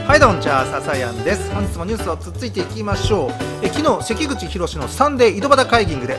はいどんちゃー、ささやんです。本日もニュースをつっついていきましょう。昨日関口宏のサンデー井戸端会議ングで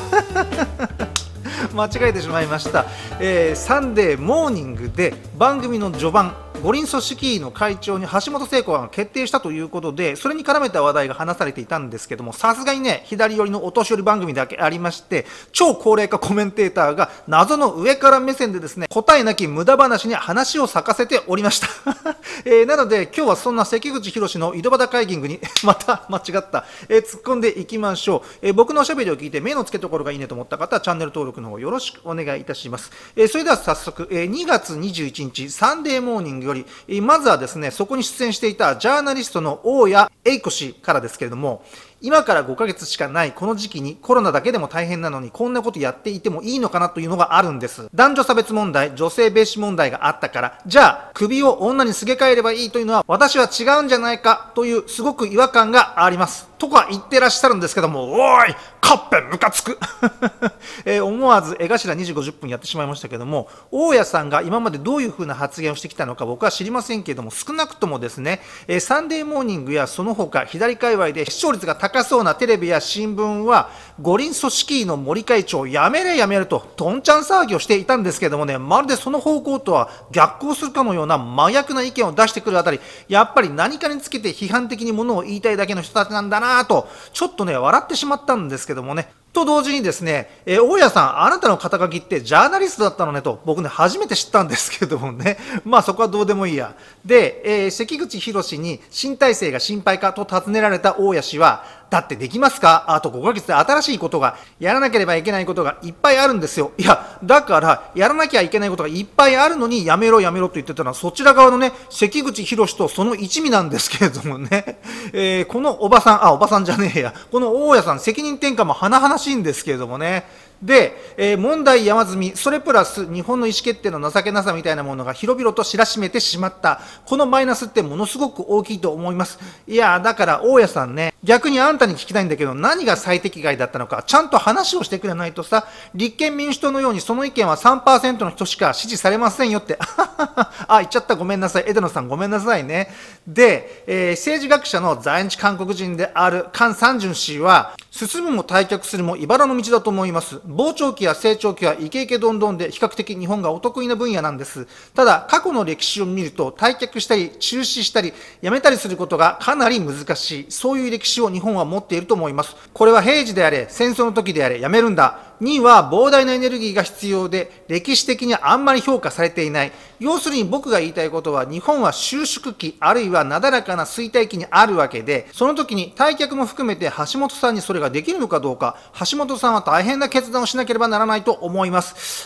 間違えてしまいました。サンデーモーニングで番組の序盤、五輪組織委の会長に橋本聖子が決定したということで、それに絡めた話題が話されていたんですけども、さすがにね、左寄りのお年寄り番組だけありまして、超高齢化コメンテーターが謎の上から目線でですね、答えなき無駄話に話を咲かせておりました。なので今日はそんな関口宏の井戸端会議ングにまた間違った、突っ込んでいきましょう。僕のおしゃべりを聞いて目の付けどころがいいねと思った方はチャンネル登録の方よろしくお願いいたします。それでは早速、2月21日サンデーモーニングより、まずはですね、そこに出演していたジャーナリストの大谷栄子氏からですけれども、今から5ヶ月しかないこの時期にコロナだけでも大変なのにこんなことやっていてもいいのかなというのがあるんです。男女差別問題、女性蔑視問題があったから、じゃあ首を女にすげ替えればいいというのは私は違うんじゃないかというすごく違和感があります。とか言ってらっしゃるんですけども、おーいカッペンムカつく思わず江頭2時50分やってしまいましたけども、大谷さんが今までどういうふうな発言をしてきたのか僕は知りませんけれども、少なくともですね、サンデーモーニングやその他左界隈で視聴率が高そうなテレビや新聞は五輪組織委の森会長やめれやめるとどんちゃん騒ぎをしていたんですけれどもね、まるでその方向とは逆行するかのような真逆な意見を出してくるあたり、やっぱり何かにつけて批判的にものを言いたいだけの人たちなんだなとちょっとね笑ってしまったんですけどもね。と同時にですね、大谷さん、あなたの肩書きってジャーナリストだったのねと僕ね初めて知ったんですけどもね、まあそこはどうでもいいや。で、関口宏に新体制が心配かと尋ねられた大谷氏は、だってできますか、あと5ヶ月で新しいことがやらなければいけないことがいっぱいあるんですよ。いやだからやらなきゃいけないことがいっぱいあるのにやめろやめろと言ってたのはそちら側のね関口宏とその一味なんですけれどもね、このおばさんじゃねえや、この大谷さん責任転嫁も甚だしいんですけれどもね。で、問題山積み、それプラス日本の意思決定の情けなさみたいなものが広々と知らしめてしまった。このマイナスってものすごく大きいと思います。いやだから大谷さんね、逆にあんたに聞きたいんだけど、何が最適解だったのかちゃんと話をしてくれないとさ、立憲民主党のようにその意見は 3% の人しか支持されませんよって言っちゃった、ごめんなさい、枝野さんごめんなさいね。で、政治学者の在日韓国人である菅三淳氏は、進むも退却するも茨の道だと思います。膨張期や成長期はイケイケどんどんで比較的日本がお得意な分野なんです。ただ過去の歴史を見ると退却したり中止したりやめたりすることがかなり難しい、そういう歴史を日本は持っていると思います。これは平時であれ戦争の時であれやめるんだには膨大なエネルギーが必要で歴史的にあんまり評価されていない。要するに僕が言いたいことは、日本は収縮期あるいはなだらかな衰退期にあるわけで、その時に退却も含めて橋本さんにそれができるのかどうか、橋本さんは大変な決断をしなければならないと思います。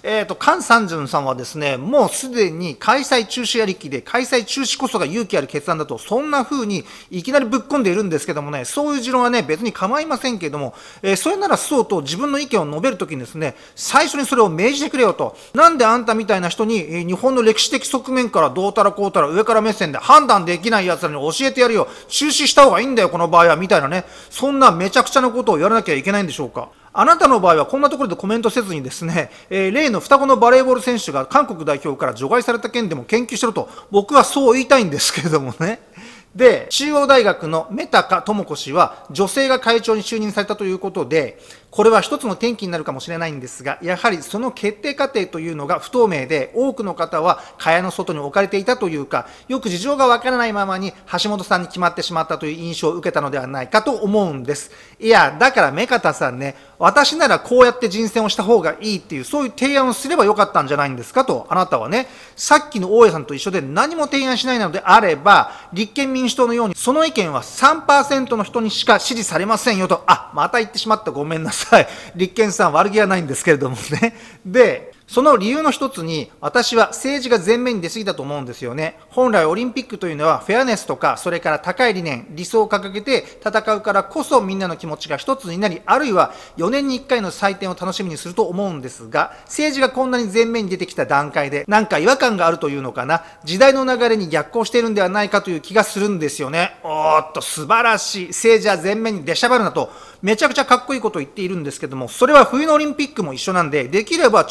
菅三淳さんはですね、もうすでに開催中止ありきで、開催中止こそが勇気ある決断だと、そんな風にいきなりぶっ込んでいるんですけどもね、そういう持論はね別に構いませんけれども、それならそうと自分の意見を述べるときにですね、最初にそれを命じてくれよと。なんであんたみたいな人に、日本の歴史的側面からどうたらこうたら上から目線で判断できない奴らに教えてやるよ、中止した方がいいんだよこの場合はみたいなね、そんなめちゃくちゃなことをやらなきゃいけないんでしょうか。あなたの場合はこんなところでコメントせずにですね、例の双子のバレーボール選手が韓国代表から除外された件でも研究しろと僕はそう言いたいんですけれどもね。で、中央大学の目高智子氏は女性が会長に就任されたということで、これは一つの転機になるかもしれないんですが、やはりその決定過程というのが不透明で、多くの方は蚊帳の外に置かれていたというか、よく事情がわからないままに橋本さんに決まってしまったという印象を受けたのではないかと思うんです。いや、だから目方さんね、私ならこうやって人選をした方がいいっていう、そういう提案をすればよかったんじゃないんですかと、あなたはね、さっきの大家さんと一緒で何も提案しないのであれば、立憲民主党のようにその意見は 3% の人にしか支持されませんよと、また言ってしまった、ごめんなさい。立憲さん悪気はないんですけれどもね。で、その理由の一つに、私は政治が前面に出過ぎたと思うんですよね。本来オリンピックというのはフェアネスとか、それから高い理念、理想を掲げて戦うからこそみんなの気持ちが一つになり、あるいは4年に1回の祭典を楽しみにすると思うんですが、政治がこんなに前面に出てきた段階で、なんか違和感があるというのかな、時代の流れに逆行しているんではないかという気がするんですよね。素晴らしい。政治は前面に出しゃばるなと、めちゃくちゃかっこいいことを言っているんですけども、それは冬のオリンピックも一緒なんで、できれば中国共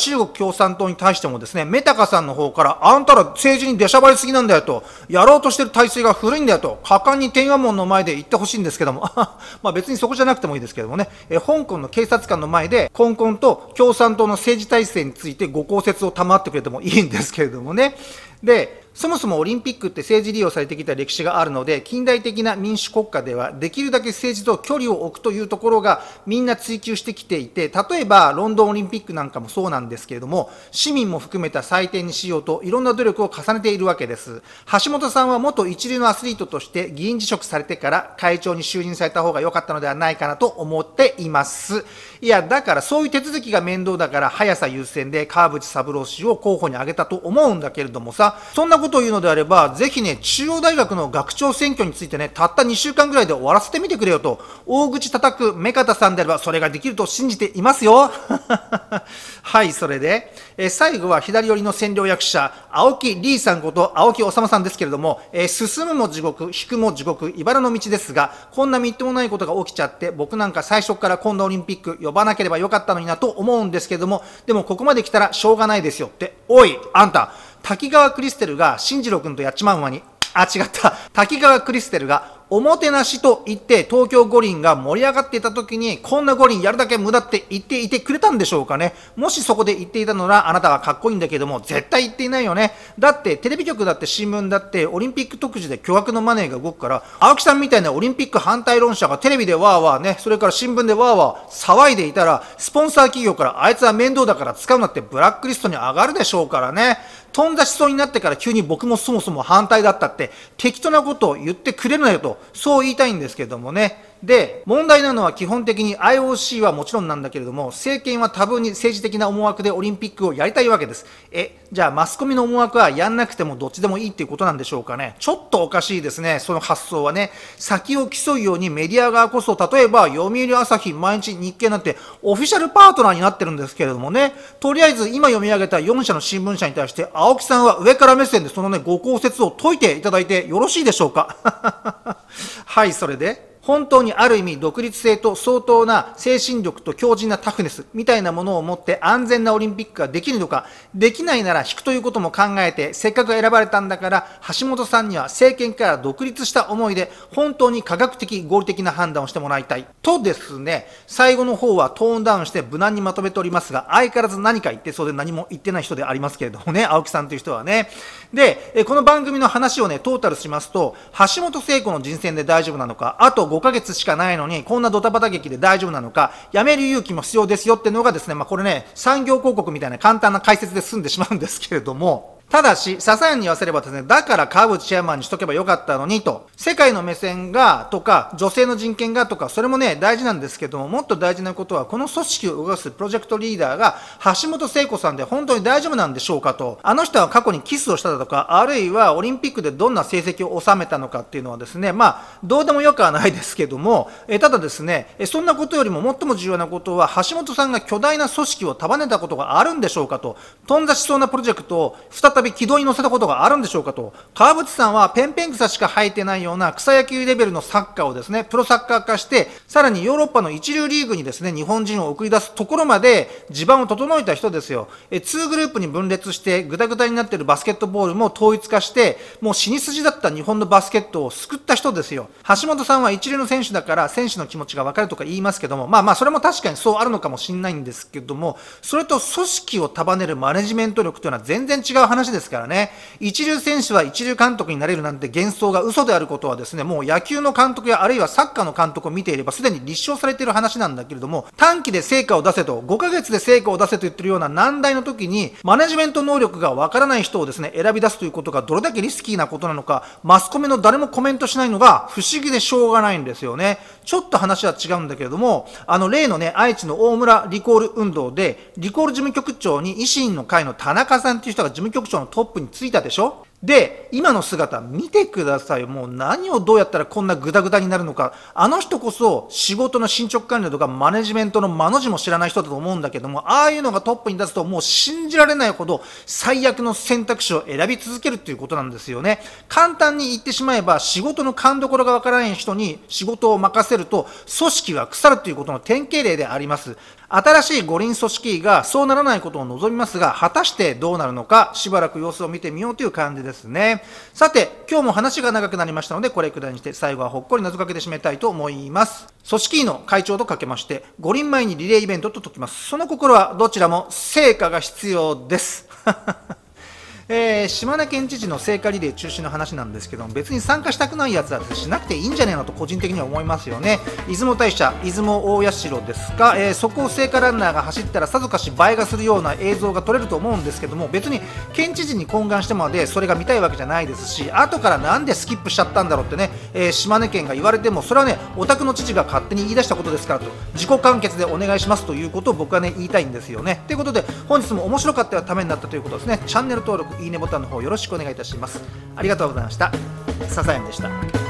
共産党に対してもですね、メタカさんの方から、あんたら政治に出しゃばりすぎなんだよと、やろうとしてる体制が古いんだよと、果敢に天安門の前で言ってほしいんですけども、まあ別にそこじゃなくてもいいですけどもね、香港の警察官の前で、香港と共産党の政治体制についてご公説を賜ってくれてもいいんですけれどもね。で、そもそもオリンピックって政治利用されてきた歴史があるので、近代的な民主国家ではできるだけ政治と距離を置くというところがみんな追求してきていて、例えばロンドンオリンピックなんかもそうなんですけれども、市民も含めた祭典にしようといろんな努力を重ねているわけです。橋本さんは元一流のアスリートとして議員辞職されてから会長に就任された方が良かったのではないかなと思っています。いや、だからそういう手続きが面倒だから速さ優先で川淵三郎氏を候補に挙げたと思うんだけれどもさ、そんなことを言うのであれば、ぜひね、中央大学の学長選挙についてね、たった2週間ぐらいで終わらせてみてくれよと、大口叩く目方さんであれば、それができると信じていますよ。はい、それで、最後は左寄りの占領役者、青木リーさんこと青木治さんですけれども、進むも地獄、引くも地獄、茨の道ですが、こんなみっともないことが起きちゃって、僕なんか最初から今度オリンピック呼ばなければよかったのになと思うんですけれども、でもここまで来たらしょうがないですよって、おい、あんた、滝川クリステルが進次郎君とやっちまう間に、違った。滝川クリステルがおもてなしと言って東京五輪が盛り上がっていた時に、こんな五輪やるだけ無駄って言っていてくれたんでしょうかね。もしそこで言っていたのならあなたはかっこいいんだけども、絶対言っていないよね。だってテレビ局だって新聞だってオリンピック特需で巨額のマネーが動くから、青木さんみたいなオリンピック反対論者がテレビでわーわーね、それから新聞でわーわー騒いでいたら、スポンサー企業からあいつは面倒だから使うなってブラックリストに上がるでしょうからね。頓挫しそうになってから急に僕もそもそも反対だったって適当なことを言ってくれるなよと、そう言いたいんですけどもね。で、問題なのは基本的に IOC はもちろんなんだけれども、政権は多分に政治的な思惑でオリンピックをやりたいわけです。じゃあマスコミの思惑はやんなくてもどっちでもいいっていうことなんでしょうかね。ちょっとおかしいですね、その発想はね。先を競うようにメディア側こそ、例えば読売朝日、毎日日経なんてオフィシャルパートナーになってるんですけれどもね、とりあえず今読み上げた4社の新聞社に対して、青木さんは上から目線でそのね、ご公説を解いていただいてよろしいでしょうか。はい、それで。本当にある意味独立性と相当な精神力と強靭なタフネスみたいなものを持って安全なオリンピックができるのか、できないなら引くということも考えて、せっかく選ばれたんだから橋本さんには政権から独立した思いで本当に科学的合理的な判断をしてもらいたいとですね、最後の方はトーンダウンして無難にまとめておりますが、相変わらず何か言ってそうで何も言ってない人でありますけれどもね、青木さんという人はね。で、この番組の話をね、トータルしますと、橋本聖子の人選で大丈夫なのか、あと5ヶ月しかないのに、こんなドタバタ劇で大丈夫なのか、やめる勇気も必要ですよっていうのがですね、これね、産業広告みたいな簡単な解説で済んでしまうんですけれども、ただし、笹谷に言わせればですね、だから川淵チェアマンにしとけばよかったのにと、世界の目線がとか、女性の人権がとか、それもね、大事なんですけども、もっと大事なことは、この組織を動かすプロジェクトリーダーが、橋本聖子さんで本当に大丈夫なんでしょうかと、あの人は過去にキスをしただとか、あるいはオリンピックでどんな成績を収めたのかっていうのはですね、どうでもよくはないですけども、ただですね、そんなことよりも最も重要なことは、橋本さんが巨大な組織を束ねたことがあるんでしょうかと、頓挫しそうなプロジェクトを再び軌道に乗せたことがあるんでしょうかと、川淵さんはペンペン草しか生えてないような草野球レベルのサッカーをですね、プロサッカー化して、さらにヨーロッパの一流リーグにですね、日本人を送り出すところまで地盤を整えた人ですよ。2グループに分裂してグダグダになっているバスケットボールも統一化して、もう死に筋だった日本のバスケットを救った人ですよ。橋本さんは一流の選手だから選手の気持ちが分かるとか言いますけども、それも確かにそうあるのかもしれないんですけども、それと組織を束ねるマネジメント力というのは全然違う話ですからね。一流選手は一流監督になれるなんて幻想が嘘であることはですね、もう野球の監督やあるいはサッカーの監督を見ていればすでに立証されている話なんだけれども、短期で成果を出せと、5ヶ月で成果を出せと言ってるような難題の時に、マネジメント能力がわからない人をですね、選び出すということがどれだけリスキーなことなのか、マスコミの誰もコメントしないのが不思議でしょうがないんですよね。ちょっと話は違うんだけれども、例のね、愛知の大村リコール運動で、リコール事務局長に維新の会の田中さんっていう人が事務局長のトップに就いたでしょ。で、今の姿見てください。もう何をどうやったらこんなグダグダになるのか。あの人こそ仕事の進捗管理とかマネジメントの間の字も知らない人だと思うんだけども、ああいうのがトップに立つともう信じられないほど最悪の選択肢を選び続けるっていうことなんですよね。簡単に言ってしまえば仕事の勘どころがわからない人に仕事を任せると組織が腐るということの典型例であります。 新しい五輪組織委がそうならないことを望みますが、果たしてどうなるのか、しばらく様子を見てみようという感じですね。さて、今日も話が長くなりましたので、これくらいにして最後はほっこり謎かけで締めたいと思います。組織委の会長とかけまして、五輪前にリレーイベントと解きます。その心はどちらも成果が必要です。島根県知事の聖火リレー中止の話なんですけども、別に参加したくないやつはしなくていいんじゃねえのと個人的には思いますよね。出雲大社、出雲大社ですか、そこを聖火ランナーが走ったらさぞかし映えがするような映像が撮れると思うんですけども、別に県知事に懇願してまでそれが見たいわけじゃないですし、後からなんでスキップしちゃったんだろうってね、島根県が言われても、それはね、お宅の知事が勝手に言い出したことですからと、自己完結でお願いしますということを僕はね、言いたいんですよね。ということで、本日も面白かったらためになったということですね。チャンネル登録、いいねボタンの方よろしくお願いいたします。ありがとうございました。笹山でした。